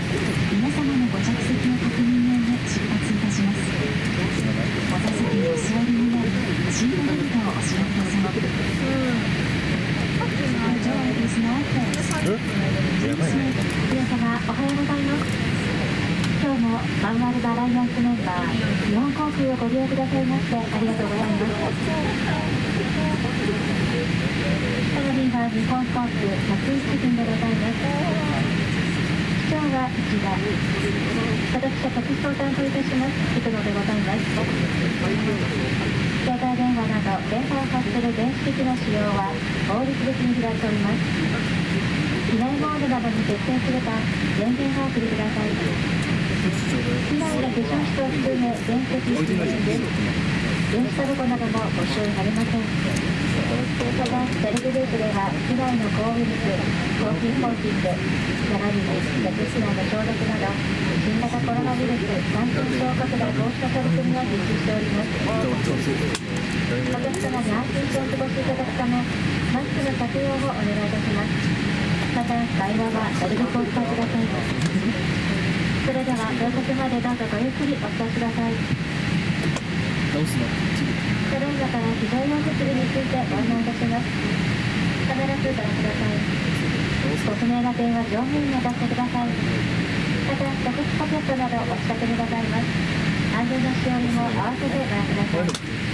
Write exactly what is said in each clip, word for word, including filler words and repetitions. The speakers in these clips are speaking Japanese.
皆様のご着席の確認の上出発いたします。お座席にお座りになり、シートベルトをお締めください。The door is now closed. やばいね。 皆様おはようございます。今日もワンワールドアライアンスメンバー日本航空をご利用くださいましてありがとうございます。この便は日本航空松井基準でございます。今日はいちだい、私は客室を担当いたします幾野でございます。携帯電話など電波を発する電子機器の使用は法律的に開いております。機内モードなどに設定するか電源をお送りください。機内の化粧室を含め電気機器です。電子タバコなどもご使用されません。またセルフループでは機内の高ウイルス、抗菌コーティング、並びに客室内の消毒など新型コロナウイルス感染症拡大防止の取り組みを実施しております。お客様に安心してお過ごしいただくためマスクの着用をお願いいたします。また会話はなるべくお控えください。それでは到着までどうぞごゆっくりお過ごしください。ただいまから非常用設備についてご案内いたします。必ずご覧ください。ご不明な点は乗務員にお尋ねください。また客室ポケットなどお近くにございます。安全の使用にも合わせてご覧ください。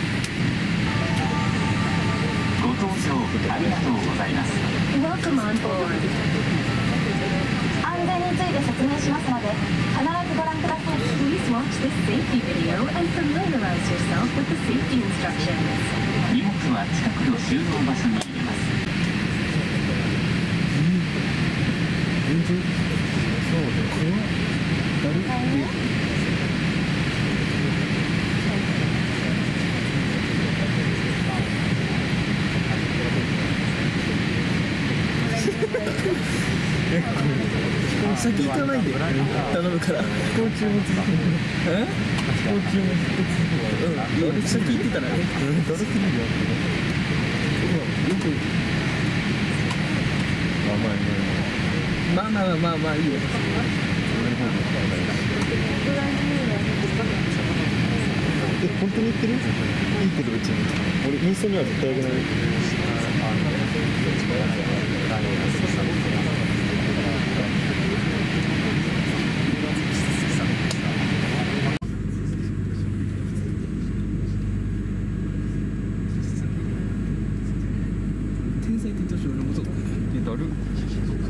ご搭乗ありがとうございます。 Welcome on board. 安全について説明しますので必ずご覧ください。Please watch this safety video and familiarize yourself with the safety instructions. 荷物は近くの収納場所に入れます。 そうね。これは誰？先行かないで頼むから飛行中も続ける。え？飛行中もずっと続ける。うん、俺先行ってたらね。だるすぎるよ。よく。まあまあまあまあまあいいよ。え、本当に言ってる？いいけど別に。俺インスタには絶対あげない。天才店長賞のもとだる